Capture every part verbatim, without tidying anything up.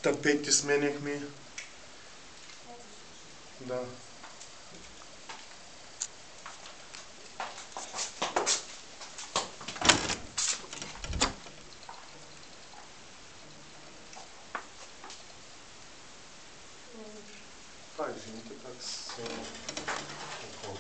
Тапети сменяхме. Да. Това е жените как са около.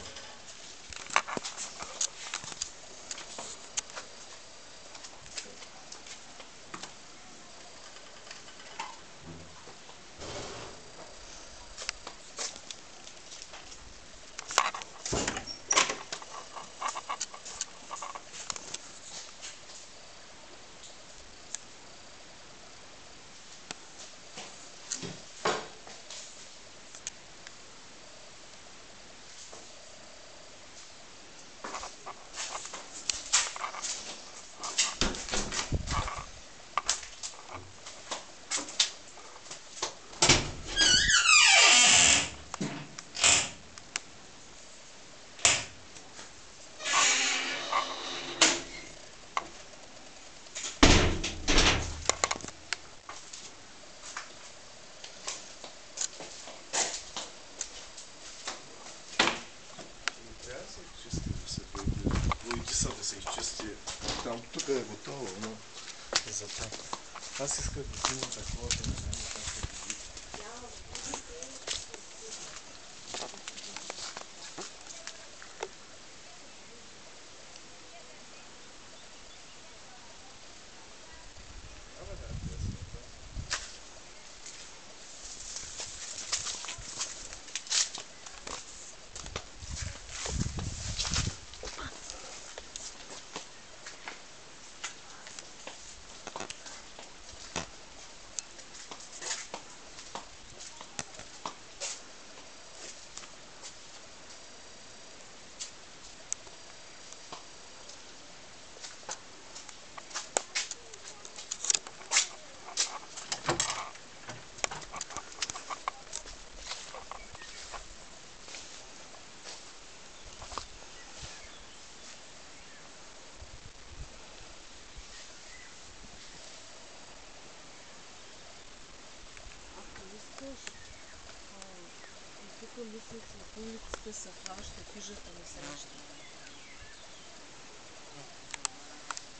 Да се изчисти. Там тук е готово, но за това. Аз исках да снимам такова, да не знам как се види. Тук лисици, улиците се хващат, хижата не среща.